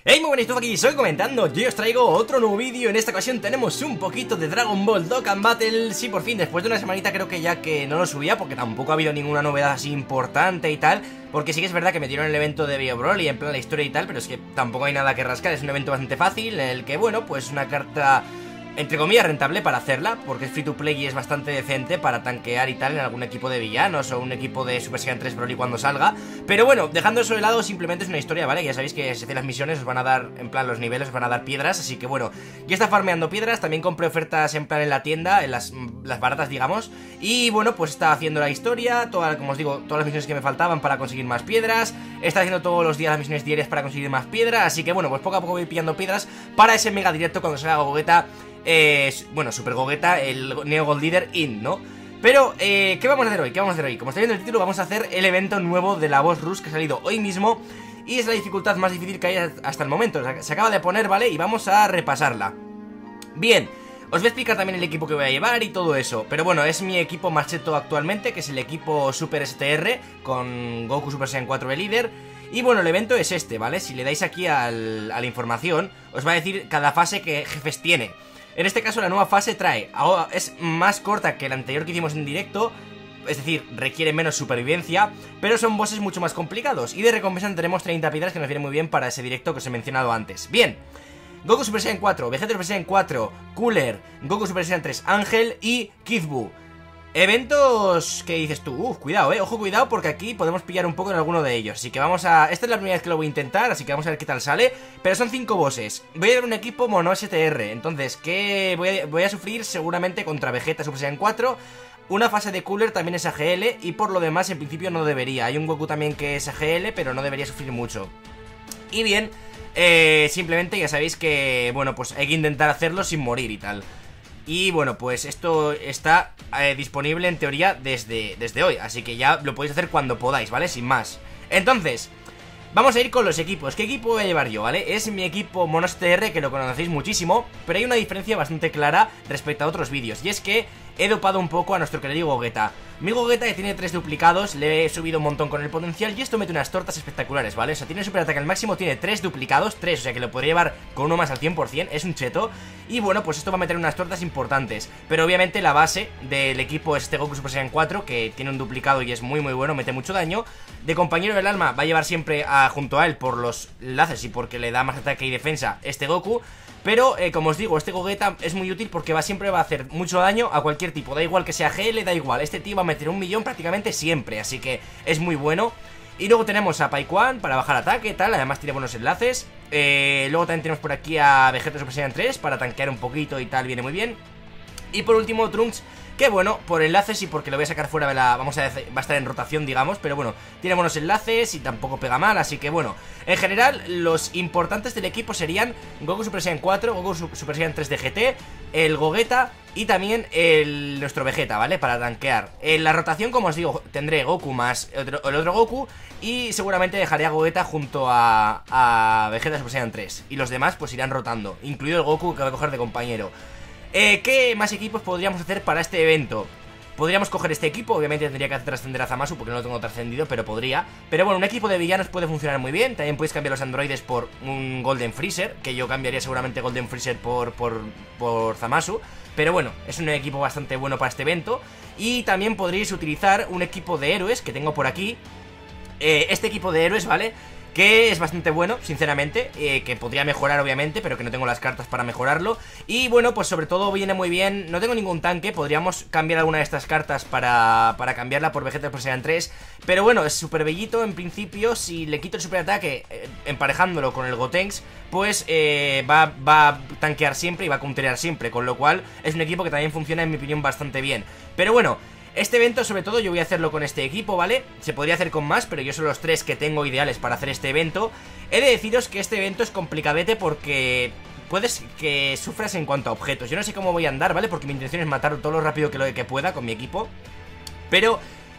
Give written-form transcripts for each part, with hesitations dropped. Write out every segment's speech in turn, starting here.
Hey, muy buenas, aquí soy comentando, yo os traigo otro nuevo vídeo. En esta ocasión tenemos un poquito de Dragon Ball Dokkan Battle. Sí, por fin, después de una semanita creo que ya que no lo subía, porque tampoco ha habido ninguna novedad así importante y tal. Porque sí que es verdad que metieron el evento de Bio Broly en plan la historia y tal, pero es que tampoco hay nada que rascar. Es un evento bastante fácil, en el que, bueno, pues una carta entre comillas rentable para hacerla, porque es free to play y es bastante decente para tanquear y tal en algún equipo de villanos o un equipo de Super Saiyan 3 Broly cuando salga. Pero bueno, dejando eso de lado, simplemente es una historia, ¿vale? Ya sabéis que si hacéis las misiones os van a dar, en plan los niveles os van a dar piedras, así que bueno, ya está farmeando piedras. También compré ofertas en plan en la tienda, en las baratas, digamos. Y bueno, pues está haciendo la historia, como os digo, todas las misiones que me faltaban para conseguir más piedras. Está haciendo todos los días las misiones diarias para conseguir más piedras. Así que bueno, pues poco a poco voy pillando piedras para ese mega directo cuando salga Gogeta. Bueno, Super Gogeta, el Neo Gold Leader In, ¿no? Pero, ¿qué vamos a hacer hoy? Como está viendo el título, vamos a hacer el evento nuevo de la Boss Rush que ha salido hoy mismo. Y es la dificultad más difícil que hay hasta el momento. O sea, se acaba de poner, ¿vale? Y vamos a repasarla. Bien, os voy a explicar también el equipo que voy a llevar y todo eso. Pero bueno, es mi equipo más cheto actualmente, que es el equipo Super STR, con Goku Super Saiyan 4 de líder. Y bueno, el evento es este, ¿vale? Si le dais aquí a la información, os va a decir cada fase que jefes tiene. En este caso la nueva fase es más corta que la anterior que hicimos en directo, es decir, requiere menos supervivencia, pero son bosses mucho más complicados. Y de recompensa tendremos 30 piedras que nos viene muy bien para ese directo que os he mencionado antes. Bien, Goku Super Saiyan 4, Vegeta Super Saiyan 4, Cooler, Goku Super Saiyan 3, Ángel y Kid Buu. Eventos que dices tú, cuidado, ojo, cuidado, porque aquí podemos pillar un poco en alguno de ellos. Así que vamos a... Esta es la primera vez que lo voy a intentar, así que vamos a ver qué tal sale. Pero son 5 bosses. Voy a llevar un equipo mono STR, entonces, ¿qué voy a sufrir? Seguramente contra Vegeta Super Saiyan 4. Una fase de Cooler también es AGL, y por lo demás, en principio no debería. Hay un Goku también que es AGL, pero no debería sufrir mucho. Y bien, simplemente ya sabéis que, bueno, pues hay que intentar hacerlo sin morir y tal. Y bueno, pues esto está disponible en teoría desde hoy, así que ya lo podéis hacer cuando podáis, ¿vale? Sin más. Entonces, vamos a ir con los equipos. ¿Qué equipo voy a llevar yo, vale? Es mi equipo Mono STR, que lo conocéis muchísimo, pero hay una diferencia bastante clara respecto a otros vídeos, y es que he dopado un poco a nuestro querido Gogeta. Mi Gogeta, que tiene 3 duplicados, le he subido un montón con el potencial y esto mete unas tortas espectaculares, ¿vale? O sea, tiene super ataque al máximo, tiene 3 duplicados, 3, o sea que lo podría llevar con uno más al 100%, es un cheto. Y bueno, pues esto va a meter unas tortas importantes. Pero obviamente la base del equipo es este Goku Super Saiyan 4, que tiene un duplicado y es muy bueno, mete mucho daño. De compañero del alma va a llevar siempre junto a él por los enlaces y porque le da más ataque y defensa este Goku. Pero, como os digo, este Gogeta es muy útil porque siempre va a hacer mucho daño a cualquier tipo. Da igual que sea GL, da igual. Este tío va a meter 1.000.000 prácticamente siempre, así que es muy bueno. Y luego tenemos a Paikuan para bajar ataque, tal, además tiene buenos enlaces. Luego también tenemos por aquí a Vegeta Super Saiyan 3 para tanquear un poquito y tal, viene muy bien. Y por último Trunks, que bueno, por enlaces y porque lo voy a sacar fuera de la... va a estar en rotación, digamos, pero bueno, tiene buenos enlaces y tampoco pega mal, así que bueno. En general, los importantes del equipo serían Goku Super Saiyan 4, Goku Super Saiyan 3 de GT, el Gogeta y también nuestro Vegeta, ¿vale? Para tanquear. En la rotación, como os digo, tendré Goku más el otro Goku y seguramente dejaré a Gogeta junto a Vegeta Super Saiyan 3. Y los demás pues irán rotando, incluido el Goku que voy a coger de compañero. ¿Qué más equipos podríamos hacer para este evento? Podríamos coger este equipo, obviamente tendría que trascender a Zamasu porque no lo tengo trascendido, pero podría. Pero bueno, un equipo de villanos puede funcionar muy bien. También podéis cambiar los androides por un Golden Freezer, que yo cambiaría seguramente Golden Freezer por Zamasu. Pero bueno, es un equipo bastante bueno para este evento. Y también podréis utilizar un equipo de héroes que tengo por aquí. Este equipo de héroes, ¿vale? Que es bastante bueno, sinceramente, que podría mejorar obviamente, pero que no tengo las cartas para mejorarlo. Y bueno, pues sobre todo viene muy bien, no tengo ningún tanque, podríamos cambiar alguna de estas cartas para cambiarla por Vegeta Super Saiyan 3. Pero bueno, es súper bellito en principio, si le quito el super ataque emparejándolo con el Gotenks, pues va a tanquear siempre y va a counterear siempre, con lo cual es un equipo que también funciona en mi opinión bastante bien. Pero bueno, este evento sobre todo yo voy a hacerlo con este equipo, ¿vale? Se podría hacer con más, pero yo son los 3 que tengo ideales para hacer este evento. He de deciros que este evento es complicadete porque puedes que sufras en cuanto a objetos. Yo no sé cómo voy a andar, ¿vale? Porque mi intención es matar todo lo rápido que pueda con mi equipo. Pero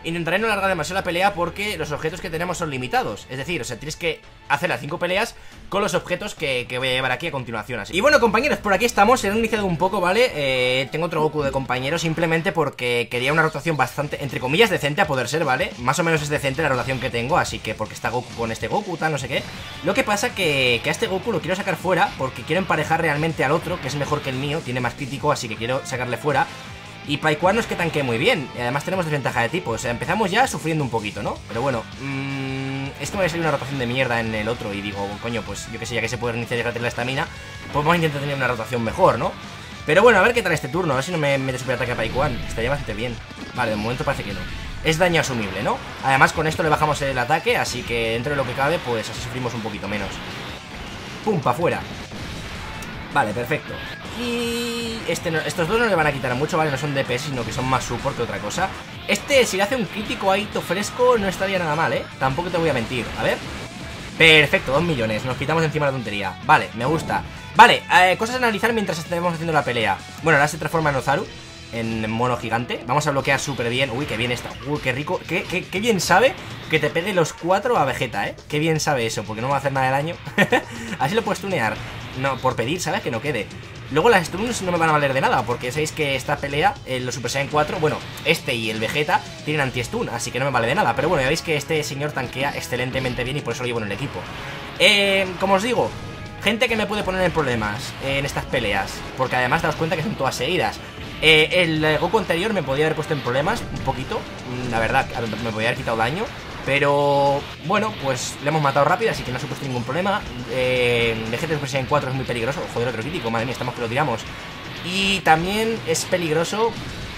intentaré no alargar demasiado la pelea porque los objetos que tenemos son limitados. Es decir, o sea, tienes que hacer las 5 peleas con los objetos que voy a llevar aquí a continuación. Así. Y bueno, compañeros, por aquí estamos. Se han iniciado un poco, ¿vale? Tengo otro Goku de compañero simplemente porque quería una rotación bastante, entre comillas, decente a poder ser, ¿vale? Más o menos es decente la rotación que tengo, así que porque está Goku con este Goku, tal, no sé qué. Lo que pasa que a este Goku lo quiero sacar fuera porque quiero emparejar realmente al otro, que es mejor que el mío, tiene más crítico, así que quiero sacarle fuera. Y Paikuan no es que tanquee muy bien, y además tenemos desventaja de tipo, o sea, empezamos ya sufriendo un poquito, ¿no? Pero bueno, es que me va a salir una rotación de mierda en el otro y digo, coño, pues yo que sé, ya que se puede reiniciar y retener la estamina, pues vamos a intentar tener una rotación mejor, ¿no? Pero bueno, a ver qué tal este turno, a ver si no me mete superataque a Paikuan, estaría bastante bien. Vale, de momento parece que no. Es daño asumible, ¿no? Además con esto le bajamos el ataque, así que dentro de lo que cabe, pues así sufrimos un poquito menos. Pum, pa' afuera. Vale, perfecto. Y estos dos no le van a quitar mucho, ¿vale? No son DPS, sino que son más support que otra cosa. Si le hace un crítico a Ito fresco, no estaría nada mal, ¿eh? Tampoco te voy a mentir, a ver. Perfecto, 2 millones, nos quitamos encima la tontería. Vale, me gusta. Vale, cosas a analizar mientras estemos haciendo la pelea. Bueno, ahora se transforma en Ozaru, en mono gigante. Vamos a bloquear súper bien. Uy, qué bien está. Uy, qué rico. Qué bien sabe que te pegue los 4 a Vegeta, ¿eh? Qué bien sabe eso, porque no va a hacer nada de daño. Así lo puedes tunear. No, por pedir, ¿sabes? Que no quede. Luego las stuns no me van a valer de nada, porque sabéis que esta pelea, los Super Saiyan 4, bueno, este y el Vegeta tienen anti-stun, así que no me vale de nada. Pero bueno, ya veis que este señor tanquea excelentemente bien y por eso lo llevo en el equipo. Como os digo, gente que me puede poner en problemas en estas peleas, porque además daos cuenta que son todas seguidas. El Goku anterior me podía haber puesto en problemas un poquito, la verdad, me podía haber quitado daño. Pero bueno, pues le hemos matado rápido, así que no ha supuesto ningún problema. Vegeta Super Saiyan 4 es muy peligroso. Joder, otro crítico, madre mía, estamos que lo tiramos. Y también es peligroso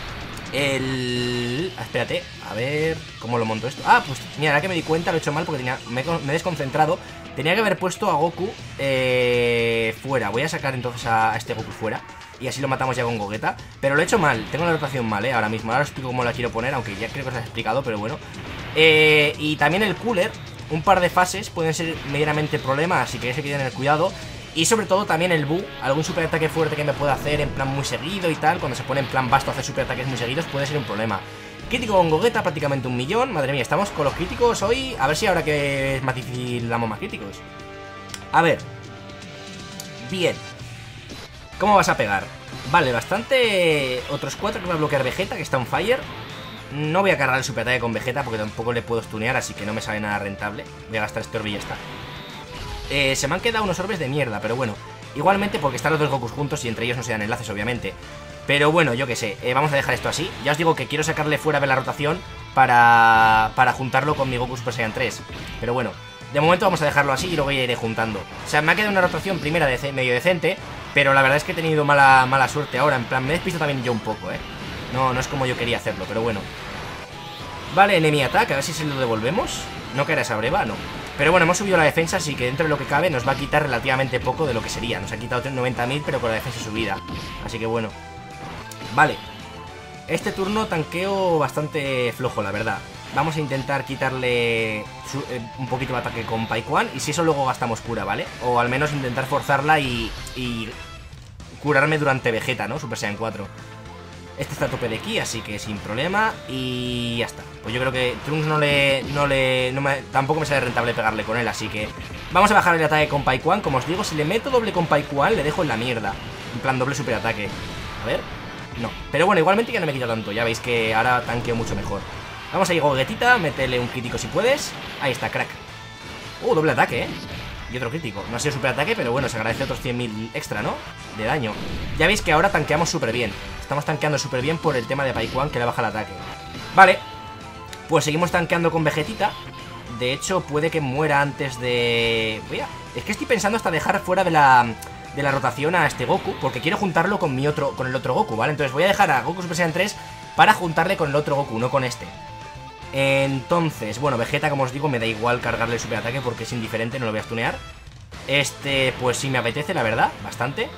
espérate, a ver cómo lo monto esto. Ah, pues mira, ahora que me di cuenta lo he hecho mal porque me he desconcentrado. Tenía que haber puesto a Goku fuera. Voy a sacar entonces a este Goku fuera y así lo matamos ya con Gogeta. Pero lo he hecho mal, tengo la rotación mal, ahora mismo. Ahora os explico cómo la quiero poner, aunque ya creo que os lo he explicado, pero bueno. Y también el cooler, un par de fases pueden ser medianamente problema, así que eso hay que tener cuidado. Y sobre todo también el Bu, algún super ataque fuerte que me pueda hacer en plan muy seguido y tal. Cuando se pone en plan vasto a hacer super ataques muy seguidos puede ser un problema. Crítico con Gogeta, prácticamente 1 millón. Madre mía, estamos con los críticos hoy. A ver si ahora que es más difícil damos más críticos. A ver. Bien. ¿Cómo vas a pegar? Vale, bastante. Otros 4 que va a bloquear Vegeta, que está on fire. No voy a cargar el super ataque con Vegeta porque tampoco le puedo stunear, así que no me sale nada rentable. Voy a gastar este orbe y ya está. Se me han quedado unos orbes de mierda, pero bueno. Igualmente porque están los dos Gokus juntos y entre ellos no se dan enlaces, obviamente. Pero bueno, yo qué sé, vamos a dejar esto así. Ya os digo que quiero sacarle fuera de la rotación para juntarlo con mi Goku Super Saiyan 3. Pero bueno, de momento vamos a dejarlo así y luego ya iré juntando. O sea, me ha quedado una rotación primera medio decente, pero la verdad es que he tenido mala suerte ahora. En plan, me despisto también yo un poco, No es como yo quería hacerlo, pero bueno. Vale, enemy attack, a ver si se lo devolvemos. ¿No caerá esa breva? No. Pero bueno, hemos subido la defensa, así que dentro de lo que cabe nos va a quitar relativamente poco de lo que sería. Nos ha quitado 90.000, pero con la defensa subida. Así que bueno. Vale. Este turno tanqueo bastante flojo, la verdad. Vamos a intentar quitarle un poquito de ataque con Paikuan. Y si eso luego gastamos cura, ¿vale? O al menos intentar forzarla y curarme durante Vegeta, ¿no? Super Saiyan 4. Este está a tope de ki, así que sin problema. Y ya está. Pues yo creo que Trunks tampoco me sale rentable pegarle con él, así que vamos a bajar el ataque con Paikuan. Como os digo, si le meto doble con Paikuan, le dejo en la mierda. En plan doble super ataque. A ver. No. Pero bueno, igualmente ya no me quita tanto. Ya veis que ahora tanqueo mucho mejor. Vamos a ir Gogetita, métele un crítico si puedes. Ahí está, crack. Doble ataque, Y otro crítico. No ha sido super ataque, pero bueno, se agradece otros 100.000 extra, ¿no? De daño. Ya veis que ahora tanqueamos súper bien. Estamos tanqueando súper bien por el tema de Paikuan, que le baja el ataque. Vale. Pues seguimos tanqueando con Vegetita. De hecho, puede que muera antes de... Es que estoy pensando hasta dejar fuera de la rotación a este Goku, porque quiero juntarlo con el otro Goku, ¿vale? Entonces voy a dejar a Goku Super Saiyan 3 para juntarle con el otro Goku, no con este. Entonces, bueno, Vegeta, como os digo, me da igual cargarle el superataque porque es indiferente, no lo voy a stunear. Este, pues sí me apetece, la verdad, bastante.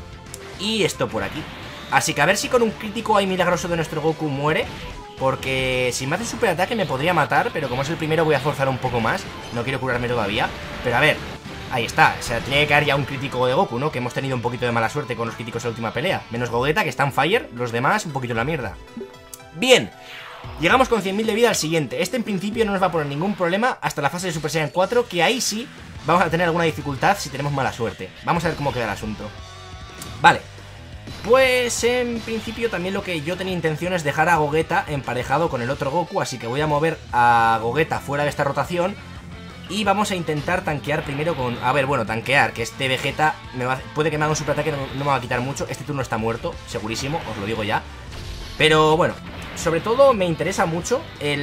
Y esto por aquí. Así que a ver si con un crítico ahí milagroso de nuestro Goku muere. Porque si me hace superataque me podría matar, pero como es el primero voy a forzar un poco más. No quiero curarme todavía. Pero a ver, ahí está, o sea, tenía que caer ya un crítico de Goku, ¿no? Que hemos tenido un poquito de mala suerte con los críticos en la última pelea. Menos Gogeta, que está en fire, los demás un poquito en la mierda. Bien. Llegamos con 100.000 de vida al siguiente. Este en principio no nos va a poner ningún problema hasta la fase de Super Saiyan 4, que ahí sí vamos a tener alguna dificultad si tenemos mala suerte. Vamos a ver cómo queda el asunto. Vale, pues en principio también lo que yo tenía intención es dejar a Gogeta emparejado con el otro Goku, así que voy a mover a Gogeta fuera de esta rotación y vamos a intentar tanquear primero con... A ver, bueno, tanquear, que este Vegeta puede que me haga un superataque, no me va a quitar mucho. Este turno está muerto, segurísimo, os lo digo ya. Pero bueno, sobre todo me interesa mucho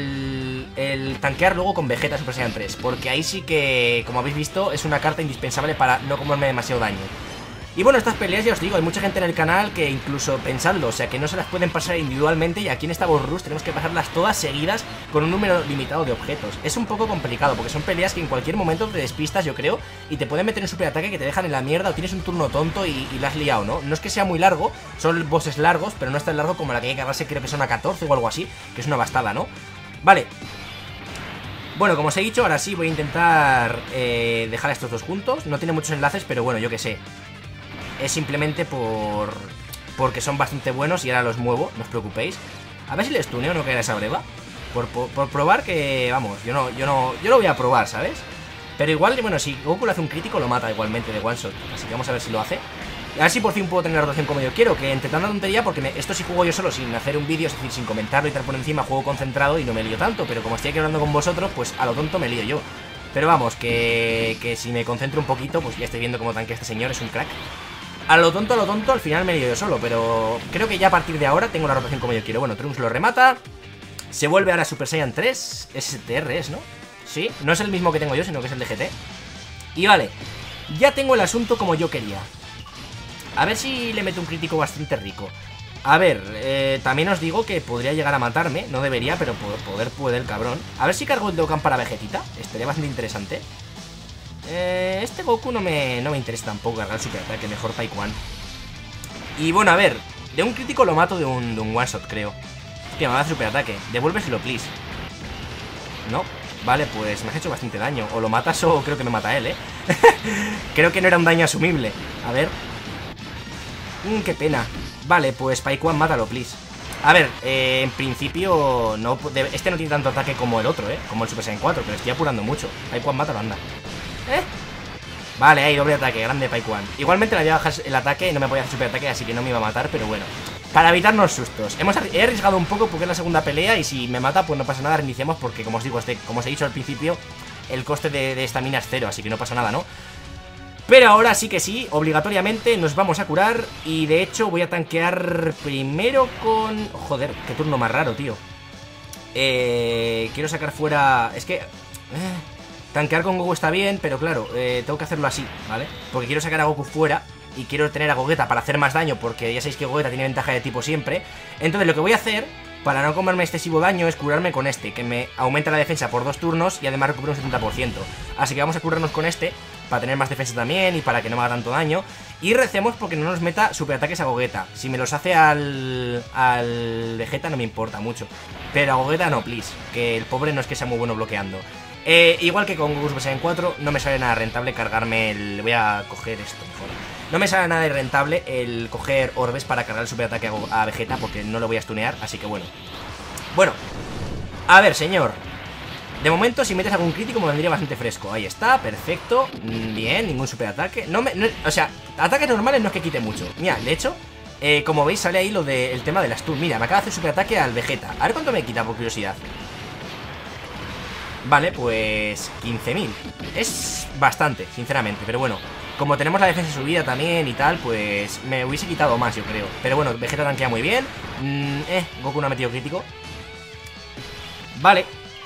el tanquear luego con Vegeta Super Saiyan 3, porque ahí sí que, como habéis visto, es una carta indispensable para no comerme demasiado daño. Y bueno, estas peleas ya os digo, hay mucha gente en el canal que incluso pensadlo, o sea que no se las pueden pasar individualmente, y aquí en esta Boss Rush tenemos que pasarlas todas seguidas con un número limitado de objetos. Es un poco complicado porque son peleas que en cualquier momento te despistas, yo creo, y te pueden meter un superataque que te dejan en la mierda, o tienes un turno tonto y la has liado, ¿no? No es que sea muy largo, son bosses largos, pero no es tan largo como la que hay que agarrarse, creo que son a 14 o algo así, que es una bastada, ¿no? Vale. Bueno, como os he dicho, ahora sí voy a intentar dejar estos dos juntos. No tiene muchos enlaces, pero bueno, yo que sé. Es simplemente porque son bastante buenos y ahora los muevo, no os preocupéis. A ver si les tuneo o no caerá esa breva. Por probar que, vamos, yo lo voy a probar, ¿sabes? Pero igual, bueno, si Goku le hace un crítico lo mata igualmente de one shot. Así que vamos a ver si lo hace. Y a ver si por fin puedo tener la rotación como yo quiero. Que entre tanta tontería, porque esto sí juego yo solo sin hacer un vídeo, es decir, sin comentarlo y tal por encima, juego concentrado y no me lío tanto. Pero como estoy aquí hablando con vosotros, pues a lo tonto me lío yo. Pero vamos, que si me concentro un poquito, pues ya estoy viendo cómo tanquea este señor, es un crack. A lo tonto, al final me lío yo solo, pero creo que ya a partir de ahora tengo la rotación como yo quiero. Bueno, Trunks lo remata. Se vuelve ahora Super Saiyan 3. STR es, ¿no? Sí, no es el mismo que tengo yo, sino que es el de GT. Y vale, ya tengo el asunto como yo quería. A ver si le meto un crítico bastante rico. A ver, también os digo que podría llegar a matarme. No debería, pero poder puede el cabrón. A ver si cargo el Dokkan para Vegetita. Estaría bastante interesante. Este Goku no me interesa tampoco cargar el superataque, mejor Paikuan. Y bueno, a ver, de un crítico lo mato de un one shot, creo. Hostia, me va a hacer superataque. Devuélveselo, please. No, vale, pues me has hecho bastante daño. O lo matas o creo que me mata él, Creo que no era un daño asumible. A ver. Qué pena. Vale, pues Paikuan, mátalo, please. A ver, en principio no, este no tiene tanto ataque como el otro, como el Super Saiyan 4, pero estoy apurando mucho. Paikuan, mátalo, anda. Vale, ahí, doble ataque, grande Paikuan. Igualmente le voy a bajar el ataque y no me voy a hacer super ataque, así que no me iba a matar, pero bueno. Para evitarnos sustos. He arriesgado un poco porque es la segunda pelea y si me mata, pues no pasa nada, reiniciamos porque, como os digo, como os he dicho al principio, el coste de estamina es 0, así que no pasa nada, ¿no? Pero ahora sí que sí, obligatoriamente nos vamos a curar y de hecho voy a tanquear primero con... Joder, qué turno más raro, tío. Quiero sacar fuera... Es que... tanquear con Goku está bien, pero claro, tengo que hacerlo así, ¿vale? Porque quiero sacar a Goku fuera y quiero tener a Gogeta para hacer más daño, porque ya sabéis que Gogeta tiene ventaja de tipo siempre. Entonces lo que voy a hacer, para no comerme excesivo daño, es curarme con este, que me aumenta la defensa por 2 turnos y además recupero un 70%. Así que vamos a curarnos con este, para tener más defensa también y para que no me haga tanto daño. Y recemos porque no nos meta superataques a Gogeta. Si me los hace al Vegeta no me importa mucho, pero a Gogeta no, please, que el pobre no es que sea muy bueno bloqueando. Igual que con Goku Super Saiyan 4, no me sale nada rentable cargarme el... Voy a coger esto mejor. No me sale nada rentable el coger orbes para cargar el superataque a Vegeta, porque no lo voy a stunear, así que bueno. Bueno, a ver, señor. De momento, si metes algún crítico me vendría bastante fresco. Ahí está, perfecto. Bien, ningún superataque. O sea, ataques normales no es que quite mucho. Mira, de hecho, como veis sale ahí lo del tema de las stun. Mira, me acaba de hacer superataque al Vegeta. A ver cuánto me quita por curiosidad. Vale, pues 15.000. Es bastante, sinceramente, pero bueno, como tenemos la defensa subida también y tal, pues me hubiese quitado más, yo creo. Pero bueno, Vegeta tanquea muy bien. Goku no ha metido crítico. Vale.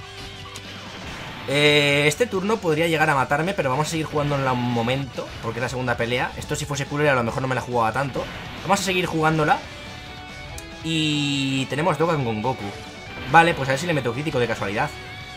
Este turno podría llegar a matarme, pero vamos a seguir jugándola un momento, porque es la segunda pelea. Esto si fuese cooler a lo mejor no me la jugaba tanto. Vamos a seguir jugándola. Y tenemos Dokkan con Goku. Vale, pues a ver si le meto crítico de casualidad.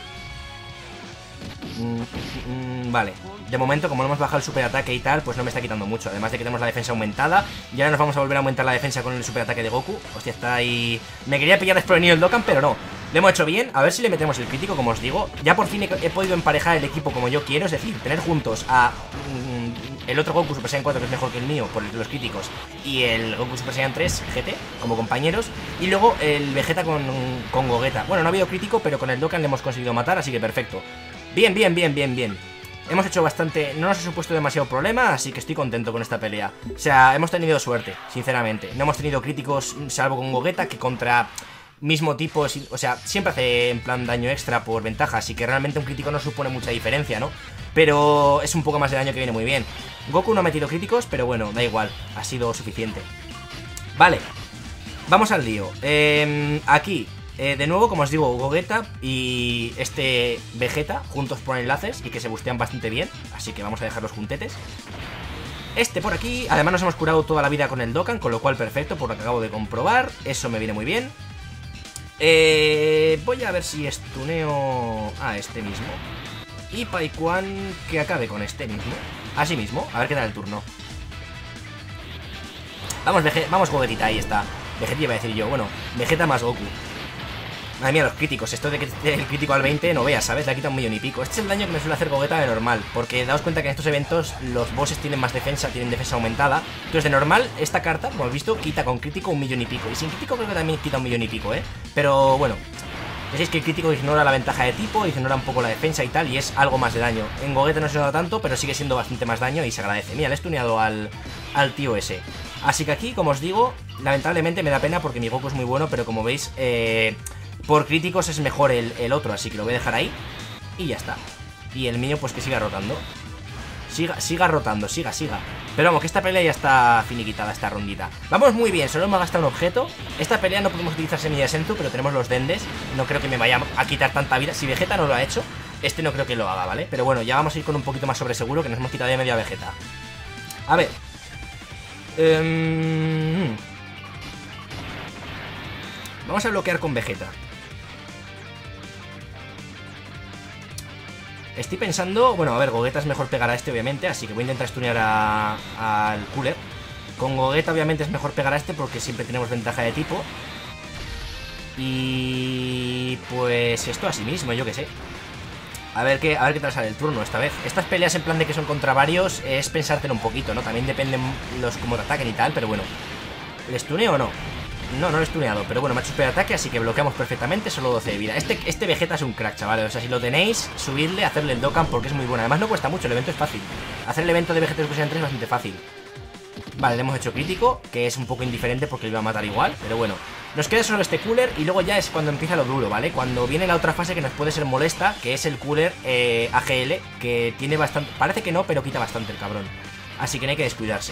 Vale, de momento como no hemos bajado el superataque y tal, pues no me está quitando mucho. Además de que tenemos la defensa aumentada. Y ahora nos vamos a volver a aumentar la defensa con el superataque de Goku. Hostia, está ahí... Me quería pillar desprevenido el Dokkan, pero no. Lo hemos hecho bien, a ver si le metemos el crítico, como os digo. Ya por fin he podido emparejar el equipo como yo quiero. Es decir, tener juntos a el otro Goku Super Saiyan 4 que es mejor que el mío por los críticos, y el Goku Super Saiyan 3 GT como compañeros, y luego el Vegeta con Gogeta. Bueno, no ha habido crítico, pero con el Dokkan le hemos conseguido matar, así que perfecto. Bien, bien, bien, bien, bien. Hemos hecho bastante, no nos ha supuesto demasiado problema, así que estoy contento con esta pelea. O sea, hemos tenido suerte, sinceramente. No hemos tenido críticos, salvo con Gogeta, que contra mismo tipo, o sea, siempre hace en plan daño extra por ventaja, así que realmente un crítico no supone mucha diferencia, ¿no? Pero es un poco más de daño que viene muy bien. Goku no ha metido críticos, pero bueno, da igual, ha sido suficiente. Vale, vamos al lío. Aquí, de nuevo, como os digo, Gogeta y este Vegeta juntos por enlaces y que se bustean bastante bien, así que vamos a dejarlos juntetes. Este por aquí, además nos hemos curado toda la vida con el Dokkan, con lo cual perfecto, por lo que acabo de comprobar, eso me viene muy bien. Voy a ver si stuneo a este mismo y Paikuan que acabe con este mismo. Así mismo, a ver qué tal el turno. Vamos Gogetita, ahí está. Vegeta iba a decir yo, bueno, Vegeta más Goku. Madre mía, los críticos, esto de que el crítico al 20 no veas, ¿sabes? Le ha quitado 1 millón y pico. Este es el daño que me suele hacer Gogeta de normal, porque daos cuenta que en estos eventos los bosses tienen más defensa, tienen defensa aumentada. Entonces de normal, esta carta, como habéis visto, quita con crítico 1 millón y pico. Y sin crítico creo que también quita 1 millón y pico, ¿eh? Pero bueno, decís que el crítico ignora la ventaja de tipo, ignora un poco la defensa y tal, y es algo más de daño. En Gogeta no se nota tanto, pero sigue siendo bastante más daño y se agradece. Mira, le he stuneado al tío ese. Así que aquí, como os digo, lamentablemente me da pena porque mi Goku es muy bueno, pero como veis, por críticos es mejor el otro, así que lo voy a dejar ahí. Y ya está. Y el mío pues que siga rotando. Siga rotando, siga. Pero vamos, que esta pelea ya está finiquitada, esta rondita. Vamos muy bien, solo hemos gastado un objeto. Esta pelea no podemos utilizar semilla de Senzu, pero tenemos los Dendes. No creo que me vaya a quitar tanta vida. Si Vegeta no lo ha hecho, este no creo que lo haga, ¿vale? Pero bueno, ya vamos a ir con un poquito más sobre seguro, que nos hemos quitado ya media Vegeta. A ver. Vamos a bloquear con Vegeta. Estoy pensando, bueno, a ver, Gogeta es mejor pegar a este, obviamente, así que voy a intentar stunear al Cooler. Con Gogeta, obviamente, es mejor pegar a este porque siempre tenemos ventaja de tipo. Y pues esto así mismo, yo que sé. A ver qué tal sale el turno esta vez. Estas peleas en plan de que son contra varios es pensártelo un poquito, ¿no? También dependen los cómo te ataquen y tal, pero bueno. ¿Le stuneo o no? No, no lo he stuneado, pero bueno, me ha hecho super ataque, así que bloqueamos perfectamente, solo 12 de vida. Este Vegeta es un crack, chavales, o sea, si lo tenéis, subidle, hacerle el Dokkan porque es muy bueno. Además no cuesta mucho, el evento es fácil. Hacer el evento de Vegeta Super Saiyan 3 es bastante fácil. Vale, le hemos hecho crítico, que es un poco indiferente porque le iba a matar igual, pero bueno. Nos queda solo este Cooler y luego ya es cuando empieza lo duro, ¿vale? Cuando viene la otra fase que nos puede ser molesta, que es el Cooler AGL, que tiene bastante... Parece que no, pero quita bastante el cabrón. Así que no hay que descuidarse.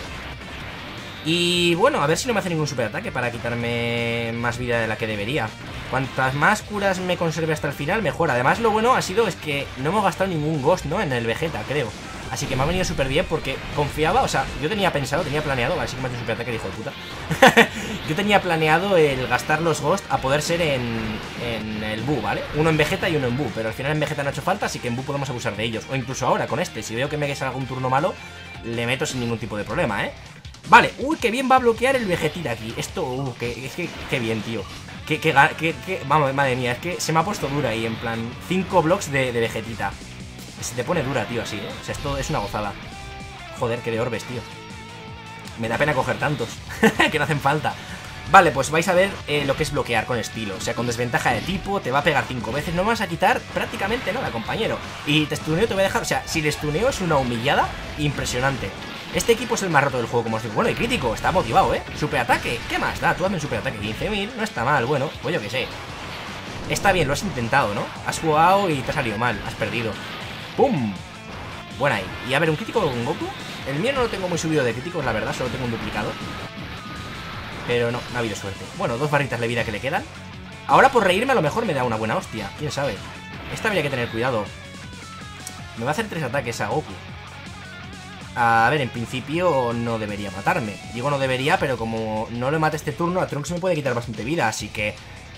Y bueno, a ver si no me hace ningún superataque para quitarme más vida de la que debería. Cuantas más curas me conserve hasta el final, mejor. Además, lo bueno ha sido es que no hemos gastado ningún Ghost, ¿no? En el Vegeta, creo. Así que me ha venido súper bien porque confiaba, o sea, yo tenía pensado, tenía planeado, vale, sí que me ha hecho un superataque, hijo de puta. Yo tenía planeado el gastar los Ghost a poder ser en el Buu, ¿vale? Uno en Vegeta y uno en Buu, pero al final en Vegeta no ha hecho falta, así que en Buu podemos abusar de ellos. O incluso ahora con este, si veo que me salga algún turno malo, le meto sin ningún tipo de problema, ¿eh? Vale, uy, que bien va a bloquear el Vegetita aquí. Esto, qué bien, tío. Vamos, madre mía, es que se me ha puesto dura ahí, en plan 5 blocks de Vegetita. Se te pone dura, tío, así, ¿eh? O sea, esto es una gozada. Joder, que de orbes, tío. Me da pena coger tantos, que no hacen falta. Vale, pues vais a ver lo que es bloquear con estilo. O sea, con desventaja de tipo, te va a pegar 5 veces. No me vas a quitar prácticamente nada, compañero. Y te stuneo, te voy a dejar... O sea, si le stuneo es una humillada impresionante. Este equipo es el más roto del juego, como os digo. Bueno, y crítico, está motivado, ¿eh? Superataque, ¿qué más da? Tú hazme un superataque, 15.000, no está mal, bueno, pues yo que sé. Está bien, lo has intentado, ¿no? Has jugado y te ha salido mal, has perdido. ¡Pum! Buena ahí. Y a ver, ¿un crítico con Goku? El mío no lo tengo muy subido de críticos, la verdad, solo tengo un duplicado. Pero no ha habido suerte. Bueno, 2 barritas de vida que le quedan. Ahora por reírme a lo mejor me da una buena hostia, quién sabe. Esta habría que tener cuidado. Me va a hacer 3 ataques a Goku. A ver, en principio no debería matarme. Digo no debería, pero como no lo mate este turno, a Trunks me puede quitar bastante vida, así que...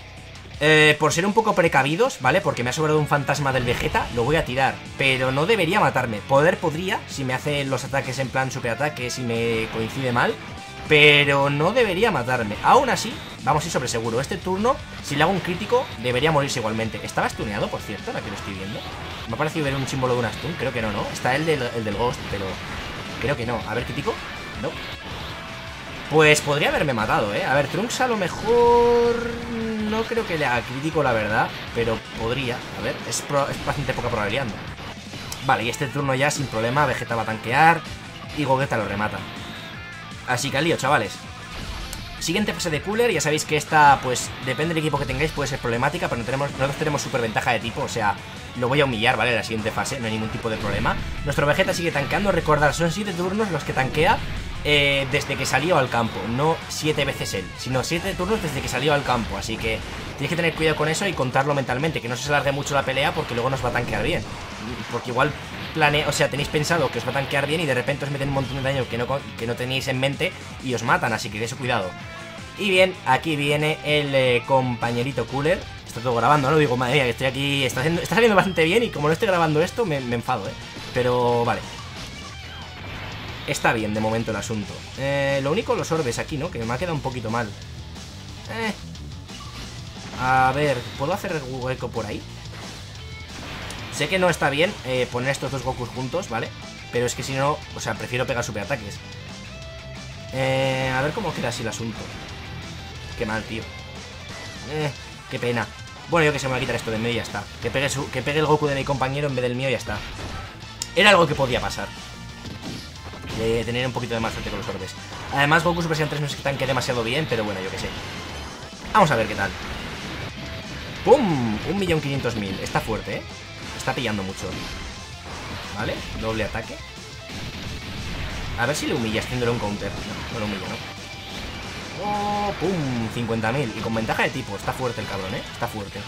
por ser un poco precavidos, ¿vale? Porque me ha sobrado un fantasma del Vegeta, lo voy a tirar. Pero no debería matarme. Podría, si me hace los ataques en plan superataque, si me coincide mal. Pero no debería matarme. Aún así, vamos a ir sobre seguro. Este turno, si le hago un crítico, debería morirse igualmente. ¿Estaba stuneado, por cierto, la que lo estoy viendo? Me ha parecido ver un símbolo de una stun, creo que no, ¿no? Está el del Ghost, pero... Creo que no. A ver, crítico. No. Pues podría haberme matado, ¿eh? A ver, Trunks a lo mejor... No creo que le haga crítico, la verdad. Pero podría. A ver, es bastante poca probabilidad, ¿no? Vale, y este turno ya sin problema Vegeta va a tanquear y Gogeta lo remata. Así que al lío, chavales. Siguiente fase de Cooler, ya sabéis que esta, pues, depende del equipo que tengáis, puede ser problemática, pero nosotros tenemos super ventaja de tipo, o sea, lo voy a humillar, ¿vale? En la siguiente fase, no hay ningún tipo de problema. Nuestro Vegeta sigue tanqueando, recordad, son 7 turnos los que tanquea desde que salió al campo, no 7 veces él, sino 7 turnos desde que salió al campo, así que tienes que tener cuidado con eso y contarlo mentalmente, que no se alargue mucho la pelea porque luego nos va a tanquear bien, porque igual o sea, tenéis pensado que os va a tanquear bien y de repente os meten un montón de daño que no tenéis en mente y os matan, así que eso cuidado. Y bien, aquí viene el compañerito Cooler. Está todo grabando, ¿no? Digo, madre mía, que estoy aquí. Está saliendo bastante bien y como no estoy grabando esto, me enfado, ¿eh? Pero vale. Está bien de momento el asunto. Lo único, los orbes aquí, ¿no? Que me ha quedado un poquito mal. A ver, ¿puedo hacer hueco por ahí? Sé que no está bien poner estos dos Gokus juntos, ¿vale? Pero es que si no, o sea, prefiero pegar superataques. A ver cómo queda así el asunto. Qué mal, tío. Qué pena. Bueno, yo que sé, me voy a quitar esto de en medio y ya está. Que pegue el Goku de mi compañero en vez del mío y ya está. Era algo que podía pasar. De tener un poquito de más suerte con los orbes. Además, Goku Super Saiyan 3 no es que tanque demasiado bien, pero bueno, yo que sé. Vamos a ver qué tal. ¡Pum! 1.500.000. Está fuerte, ¿eh? Está pillando mucho. ¿Vale? Doble ataque. A ver si le humilla haciéndole un counter. No, no lo humilla, ¿no? Oh, ¡pum! 50.000. Y con ventaja de tipo. Está fuerte el cabrón, ¿eh? Está fuerte.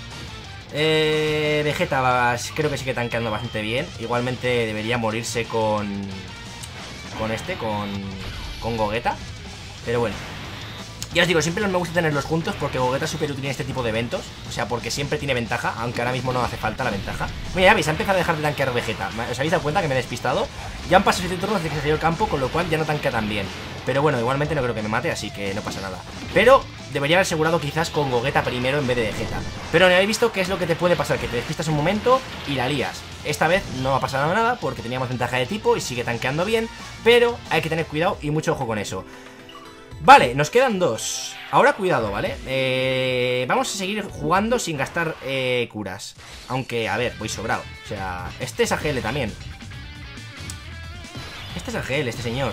Vegeta creo que sigue tanqueando bastante bien. Igualmente debería morirse con Gogeta. Pero bueno. Ya os digo, siempre me gusta tenerlos juntos porque Gogeta es súper útil en este tipo de eventos. O sea, porque siempre tiene ventaja, aunque ahora mismo no hace falta la ventaja. Mira, ya veis, ha empezado a dejar de tanquear Vegeta. ¿Os habéis dado cuenta que me he despistado? Ya han pasado 7 turnos desde que salió el campo, con lo cual ya no tanquea tan bien. Pero bueno, igualmente no creo que me mate, así que no pasa nada. Pero debería haber asegurado quizás con Gogeta primero en vez de Vegeta. Pero no habéis visto qué es lo que te puede pasar, que te despistas un momento y la lías. Esta vez no ha pasado nada porque teníamos ventaja de tipo y sigue tanqueando bien, pero hay que tener cuidado y mucho ojo con eso. Vale, nos quedan 2. Ahora cuidado, ¿vale? Vamos a seguir jugando sin gastar curas. Aunque, a ver, voy sobrado. O sea, este es AGL también. Este es AGL, este señor.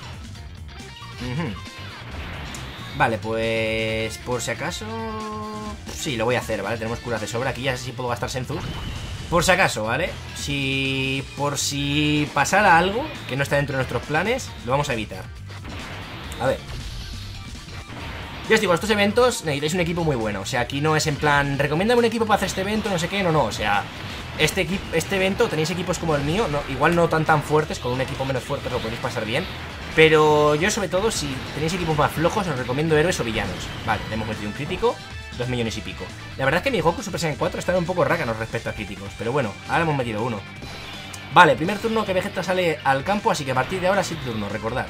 Vale, pues por si acaso... Sí, lo voy a hacer, ¿vale? Tenemos curas de sobra. Aquí ya sé si puedo gastar Senzus. Por si acaso, ¿vale? Por si pasara algo que no está dentro de nuestros planes, lo vamos a evitar. A ver. Ya os digo, estos eventos necesitáis un equipo muy bueno. O sea, aquí no es en plan, recomiéndame un equipo para hacer este evento, no sé qué, no, o sea, este evento, tenéis equipos como el mío, no, igual no tan fuertes, con un equipo menos fuerte lo podéis pasar bien. Pero yo sobre todo, si tenéis equipos más flojos, os recomiendo héroes o villanos. Vale, le hemos metido un crítico, 2 millones y pico. La verdad es que mi Goku Super Saiyan 4 estaba un poco rácanos respecto a críticos, pero bueno, ahora hemos metido uno. Vale, primer turno que Vegeta sale al campo, así que a partir de ahora 7 turnos, recordad.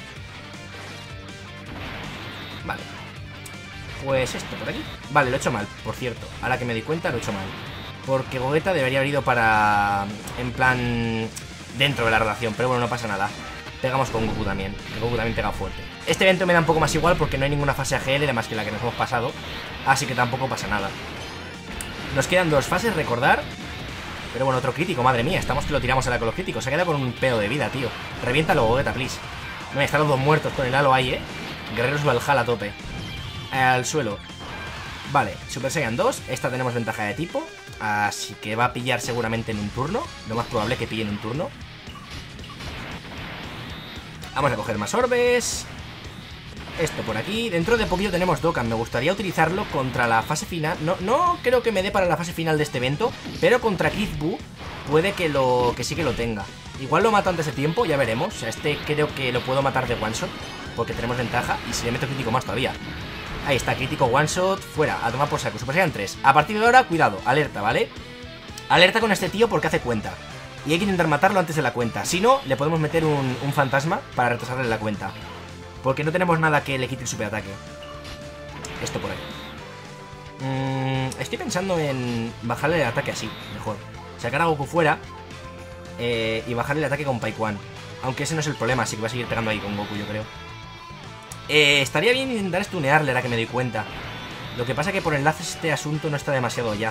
Vale. Pues esto por aquí. Vale, lo he hecho mal, por cierto. Ahora que me di cuenta, lo he hecho mal. Porque Gogeta debería haber ido para... En plan... Dentro de la relación, pero bueno, no pasa nada. Pegamos con Goku también. Que Goku también pega fuerte. Este evento me da un poco más igual porque no hay ninguna fase AGL, además que la que nos hemos pasado. Así que tampoco pasa nada. Nos quedan 2 fases, recordar. Pero bueno, otro crítico, madre mía. Estamos que lo tiramos ahora con los críticos. Se ha quedado con un pedo de vida, tío. Reviéntalo, Gogeta, please. No, están los 2 muertos con el halo ahí, Guerreros Valhalla a tope. Al suelo. Vale, Super Saiyan 2. Esta tenemos ventaja de tipo, así que va a pillar seguramente en un turno. Lo más probable que pille en un turno. Vamos a coger más orbes. Esto por aquí. Dentro de poquito tenemos Dokkan. Me gustaría utilizarlo contra la fase final. No creo que me dé para la fase final de este evento, pero contra Kid Buu puede que sí que lo tenga. Igual lo mato antes de tiempo, ya veremos. O sea, este creo que lo puedo matar de one shot porque tenemos ventaja. Y si le meto crítico más todavía. Ahí está, crítico one shot, fuera, a tomar por saco. Super Saiyan 3. A partir de ahora, cuidado, alerta, ¿vale? Alerta con este tío porque hace cuenta. Y hay que intentar matarlo antes de la cuenta. Si no, le podemos meter un fantasma para retrasarle la cuenta. Porque no tenemos nada que le quite el superataque. Esto por ahí. Estoy pensando en bajarle el ataque así, mejor. Sacar a Goku fuera y bajarle el ataque con Pai Quan. Aunque ese no es el problema, así que va a seguir pegando ahí con Goku, yo creo. Estaría bien intentar stunearle, ahora que me doy cuenta. Lo que pasa que por enlaces este asunto no está demasiado ya.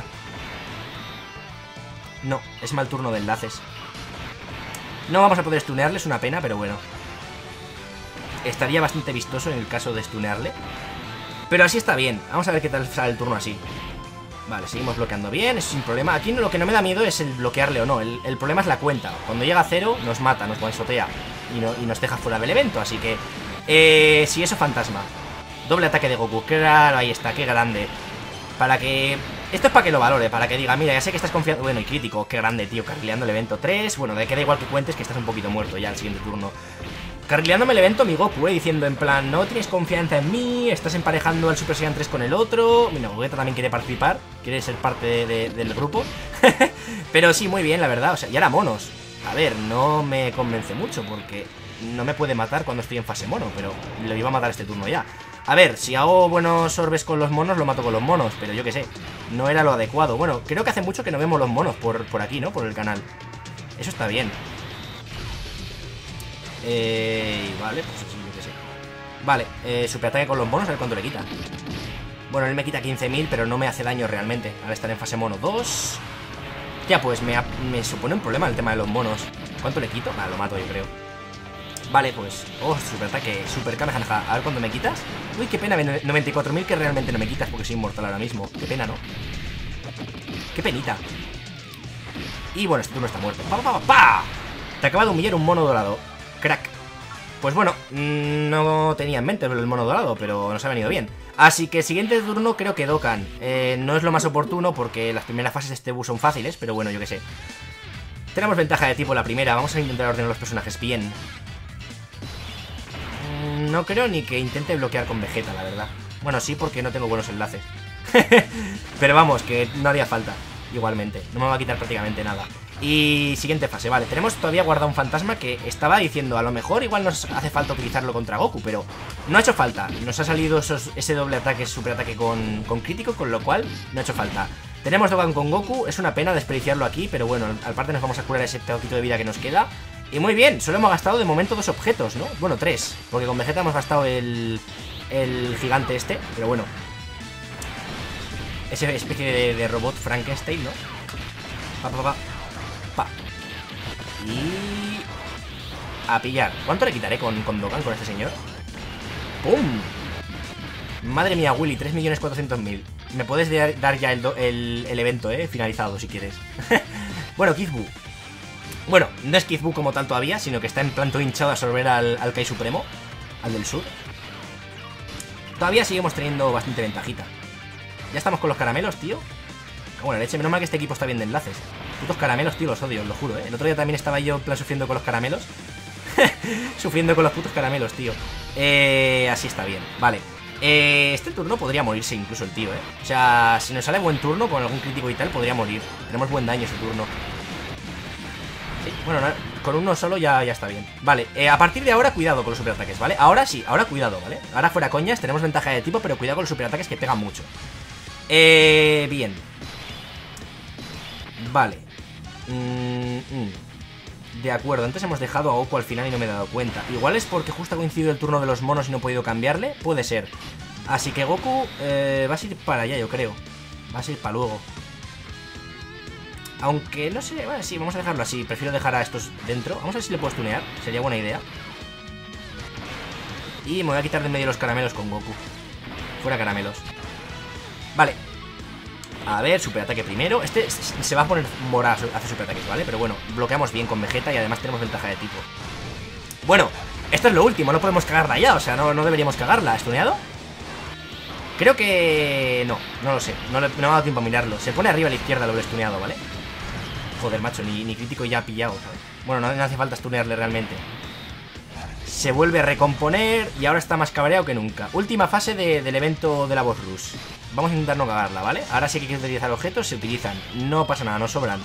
No, es mal turno de enlaces. No vamos a poder stunearle, es una pena, pero bueno. Estaría bastante vistoso en el caso de stunearle. Pero así está bien. Vamos a ver qué tal sale el turno así. Vale, seguimos bloqueando bien, eso sin problema. Aquí lo que no me da miedo es el bloquearle o no. El problema es la cuenta. Cuando llega a 0 nos mata, nos one-shotea y nos deja fuera del evento. Así que, si eso, fantasma. Doble ataque de Goku, claro, ahí está, qué grande. Para que... Esto es para que lo valore, para que diga, mira, ya sé que estás confiando. Bueno, y crítico, qué grande, tío, carrileando el evento 3. Bueno, de que da igual que cuentes que estás un poquito muerto ya el siguiente turno. Carrileándome el evento mi Goku, diciendo en plan, no tienes confianza en mí, estás emparejando al Super Saiyan 3 con el otro. Mira, Gogeta también quiere participar, quiere ser parte del grupo. Pero sí, muy bien, la verdad, o sea, y ahora monos. A ver, no me convence mucho porque no me puede matar cuando estoy en fase mono, pero lo iba a matar este turno ya. A ver, si hago buenos orbes con los monos, lo mato con los monos, pero yo qué sé, no era lo adecuado. Bueno, creo que hace mucho que no vemos los monos por aquí, ¿no? Por el canal. Eso está bien. Vale, pues sí, yo qué sé. Vale, superataque con los monos, a ver cuánto le quita. Bueno, él me quita 15.000, pero no me hace daño realmente al estar en fase mono 2. Ya, pues me supone un problema el tema de los monos. ¿Cuánto le quito? Vale, lo mato yo creo. Vale, pues... Oh, superataque, super Kamehameha. A ver cuánto me quitas. Uy, qué pena, 94.000 que realmente no me quitas porque soy inmortal ahora mismo. Qué pena, ¿no? Qué penita. Y bueno, este turno está muerto. ¡Pa, pa, pa, pa! Te acaba de humillar un mono dorado. Crack. Pues bueno, no tenía en mente el mono dorado, pero nos ha venido bien. Así que siguiente turno creo que Dokkan. No es lo más oportuno porque las primeras fases de este bus son fáciles, pero bueno, yo qué sé. Tenemos ventaja de tipo la primera, vamos a intentar ordenar los personajes bien. No creo ni que intente bloquear con Vegeta, la verdad. Bueno, sí, porque no tengo buenos enlaces. Pero vamos, que no haría falta. Igualmente, no me va a quitar prácticamente nada. Y siguiente fase, vale, tenemos todavía guardado un fantasma que estaba diciendo, a lo mejor igual nos hace falta utilizarlo contra Goku, pero no ha hecho falta. Nos ha salido ese doble ataque, super ataque con crítico, con lo cual no ha hecho falta. Tenemos Dokkan con Goku, es una pena desperdiciarlo aquí, pero bueno, aparte nos vamos a curar ese poquito de vida que nos queda. Y muy bien, solo hemos gastado de momento 2 objetos, ¿no? Bueno, 3, porque con Vegeta hemos gastado el gigante este, pero bueno. Esa especie de robot Frankenstein, ¿no? Pa, pa, pa. Pa. Y... a pillar. ¿Cuánto le quitaré con Dokkan, con este señor? ¡Pum! Madre mía, Willy, 3.400.000. Me puedes dar ya el evento, finalizado, si quieres. Bueno, Kid Buu. Bueno, no es Kid Buu como tal todavía, sino que está en plan todo hinchado a absorber al Kai Supremo, al del sur. Todavía seguimos teniendo bastante ventajita. Ya estamos con los caramelos, tío. Bueno, leche, menos mal que este equipo está bien de enlaces. Putos caramelos, tío, los odio, os lo juro, El otro día también estaba yo en plan sufriendo con los caramelos. Sufriendo con los putos caramelos, tío. Así está bien, vale. Este turno podría morirse incluso el tío, O sea, si nos sale buen turno con algún crítico y tal, podría morir. Tenemos buen daño ese turno. Sí, bueno, no, con uno solo ya está bien. Vale, a partir de ahora cuidado con los superataques, ¿vale? Ahora sí, ahora cuidado, ¿vale? Ahora fuera coñas, tenemos ventaja de tipo, pero cuidado con los superataques que pegan mucho. Bien. Vale. De acuerdo, antes hemos dejado a Goku al final y no me he dado cuenta. Igual es porque justo ha coincidido el turno de los monos y no he podido cambiarle. Puede ser. Así que Goku va a ir para allá, yo creo. Va a ir para luego. Aunque no sé, bueno, sí, vamos a dejarlo así. Prefiero dejar a estos dentro. Vamos a ver si le puedo stunear, sería buena idea. Y me voy a quitar de en medio los caramelos con Goku. Fuera caramelos. Vale. A ver, superataque primero. Este se va a poner morado, hace superataques, ¿vale? Pero bueno, bloqueamos bien con Vegeta y además tenemos ventaja de tipo. Bueno, esto es lo último, no podemos cagarla ya. O sea, no deberíamos cagarla. ¿Estuneado? Creo que... no lo sé, no me ha dado tiempo a mirarlo. Se pone arriba a la izquierda lo estuneado, ¿vale? Joder, macho, ni crítico ya ha pillado, ¿sabes? Bueno, no hace falta stunearle realmente. Se vuelve a recomponer y ahora está más cabreado que nunca. Última fase del evento de la Boss Rush. Vamos a intentar no cagarla, ¿vale? Ahora sí que hay que utilizar objetos, se utilizan. No pasa nada, no sobran.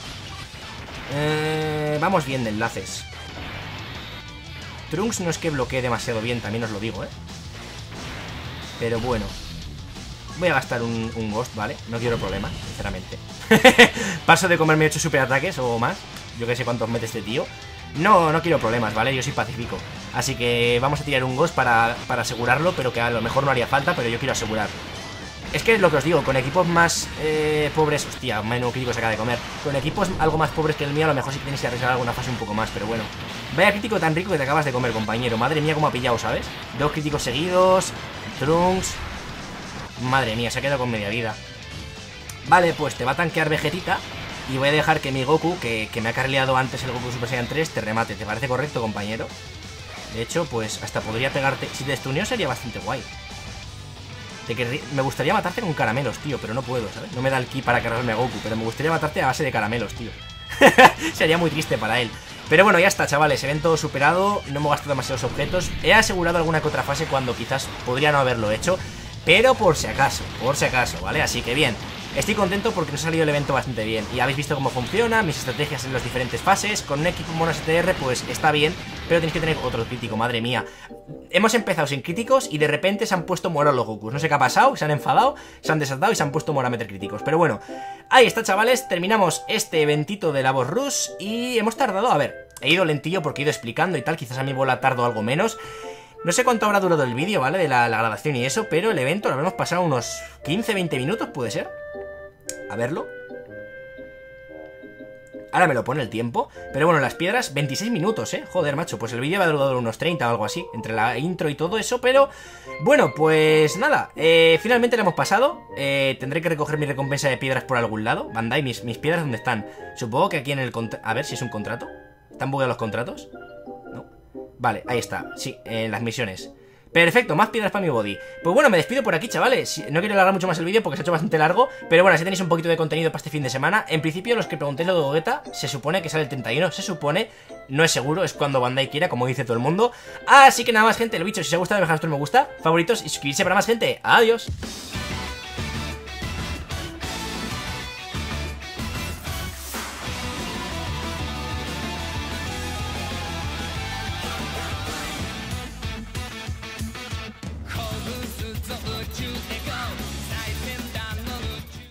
Vamos bien de enlaces. Trunks no es que bloquee demasiado bien, también os lo digo, Pero bueno. Voy a gastar un Ghost, ¿vale? No quiero problemas, sinceramente. Paso de comerme 8 superataques o más. Yo que sé cuántos mete este tío. No quiero problemas, ¿vale? Yo soy pacífico. Así que vamos a tirar un Ghost para asegurarlo, pero que a lo mejor no haría falta, pero yo quiero asegurar. Es que es lo que os digo, con equipos más pobres... Hostia, menudo crítico se acaba de comer. Con equipos algo más pobres que el mío, a lo mejor sí que tenéis que arriesgar alguna fase un poco más, pero bueno. Vaya crítico tan rico que te acabas de comer, compañero. Madre mía, cómo ha pillado, ¿sabes? 2 críticos seguidos. Trunks. Madre mía, se ha quedado con media vida. Vale, pues te va a tanquear Vegetita. Y voy a dejar que mi Goku, que me ha carrileado antes el Goku Super Saiyan 3, te remate. ¿Te parece correcto, compañero? De hecho, pues hasta podría pegarte... Si te stuneo sería bastante guay. Me gustaría matarte con caramelos, tío, pero no puedo, ¿sabes? No me da el ki para cargarme a Goku, pero me gustaría matarte a base de caramelos, tío. Sería muy triste para él. Pero bueno, ya está, chavales, evento superado. No hemos gastado demasiados objetos. He asegurado alguna que otra fase cuando quizás podría no haberlo hecho, pero por si acaso, ¿vale? Así que bien. Estoy contento porque nos ha salido el evento bastante bien. Y habéis visto cómo funciona, mis estrategias en las diferentes fases. Con un equipo mono STR pues está bien, pero tenéis que tener otro crítico, madre mía. Hemos empezado sin críticos y de repente se han puesto moro los Gokus. No sé qué ha pasado, se han enfadado, se han desatado y se han puesto moro a meter críticos. Pero bueno, ahí está, chavales, terminamos este eventito de la Boss Rush. Y hemos tardado, a ver, he ido lentillo porque he ido explicando y tal. Quizás a mi bola tardo algo menos. No sé cuánto habrá durado el vídeo, ¿vale? De la grabación y eso, pero el evento lo habremos pasado unos 15-20 minutos, ¿puede ser? A verlo. Ahora me lo pone el tiempo. Pero bueno, las piedras, 26 minutos, Joder, macho, pues el vídeo va a durar unos 30 o algo así, entre la intro y todo eso. Pero bueno, pues nada, finalmente lo hemos pasado. Tendré que recoger mi recompensa de piedras por algún lado. Bandai, mis piedras, ¿dónde están? Supongo que aquí en el... A ver si es un contrato. ¿Están bugueados los contratos? No. Vale, ahí está, sí, en las misiones. Perfecto, más piedras para mi body. Pues bueno, me despido por aquí, chavales. No quiero alargar mucho más el vídeo porque se ha hecho bastante largo, pero bueno, así tenéis un poquito de contenido para este fin de semana. En principio, los que preguntéis lo de Gogeta, se supone que sale el 31. Se supone, no es seguro, es cuando Bandai quiera, como dice todo el mundo. Así que nada más, gente, lo dicho, si os ha gustado, dejad vuestro me gusta, favoritos y suscribirse para más, gente. Adiós.